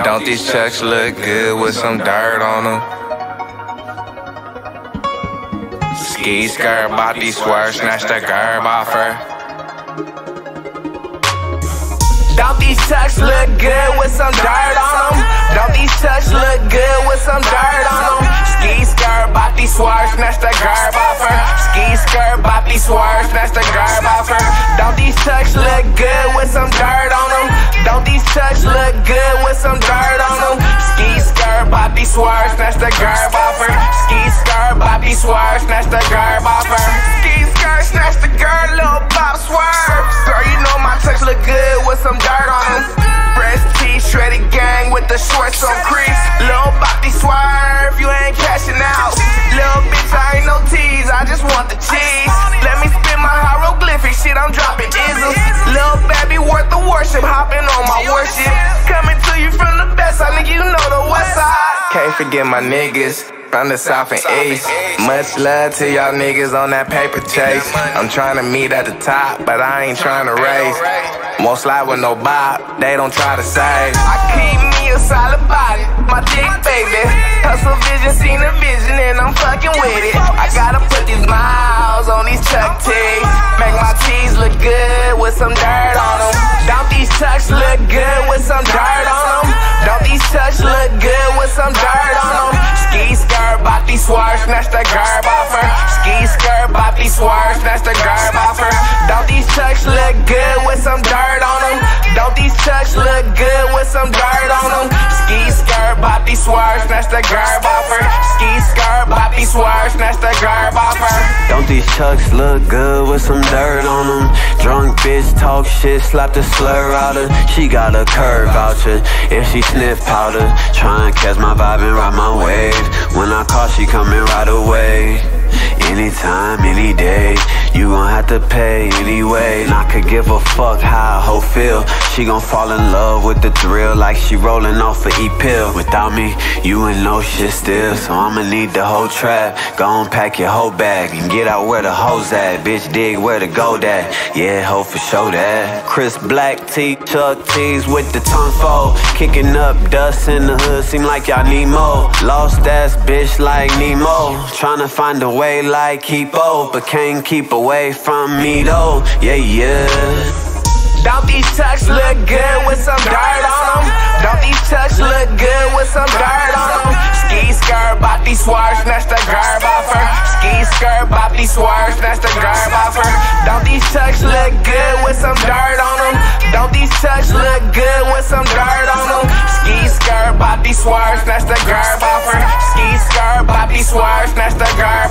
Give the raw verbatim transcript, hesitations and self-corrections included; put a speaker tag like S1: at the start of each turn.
S1: Don't these chucks look good with some dirt on them? Ski skirt, body swerve, snatch the garb off her. Don't these chucks look good with some dirt on them? Don't these chucks look good with some dirt on them? Ski skirt, body swerve, snatch the garb off her. Ski skirt, body swerve, snatch the garb off her. Don't these chucks look good with some dirt on them? Don't these chucks look good with some dirt on them? Ski skirt, body swerve, snatch the garb off her. Ski skirt, body swerve, snatch the garb off her. Ski skirt, snatch the garb, little pop swerve. Girl, you know my chucks look good with some dirt on them. Fresh tee, shredded gang with the shorts on crease. Little body swerve, you ain't cashing out. Little bitch, I ain't no tease, I just want the cheese. Let me spin my hieroglyphic shit, I'm dropping isms. Little baby worth the worship, hopping on my worship. Coming to you from the best side, nigga, you know the west side. Can't forget my niggas from the south and east. Much love to y'all niggas on that paper chase. I'm trying to meet at the top, but I ain't trying to race. Won't slide with no bop, they don't try to save. I keep me a solid body, my dick baby. Hustle vision, seen a vision, and I'm fucking with it. I gotta put these miles on these Chuck tees. Make my tees look good with some dirt on them. Don't these chucks look good with some dirt on them? Don't these chucks look good with some dirt on them? Ski skirt, body swerve, snatch the garb off her. Ski skirt, body swerve, snatch the garb off her. Don't these chucks look good with some dirt on them? Don't these chucks look good with some dirt on them? Ski skirt, body swerve, snatch the garb off her. Ski skirt, body swerve, snatch the garb off her.
S2: Don't these chucks look good with some dirt on them? Drunk bitch talk shit, slap the slur out her. She got a curve voucher, and she sniff powder. Try and catch my vibe and ride my wave. When I call, she coming right away. Anytime, any day, you gon' have to pay anyway. And I could give a fuck how a hoe feel. She gon' fall in love with the thrill like she rolling off a E-pill. Without me, you ain't no shit still. So I'ma need the whole trap. Go on, pack your whole bag and get out where the hoes at. Bitch, dig where the gold at. Yeah, hoe for sure that. Chris Black tee, Chuck tees with the tongue fold. Kicking up dust in the hood, seem like y'all need more. Lost ass bitch like Nemo. Tryna find a way like Kipo, but can't keep away from me though. Yeah, yeah.
S1: Don't these chucks look good with some dirt on them? Don't these chucks look good with some dirt on them? Ski skirt, body swerve, snatch the garb off her. Ski skirt, body swerve, snatch the garb off her. Don't these chucks look good with some dirt on them? Don't these chucks look good with some dirt on them? Ski skirt, body swerve, snatch the garb off her. Ski skirt, body swerve, snatch the garb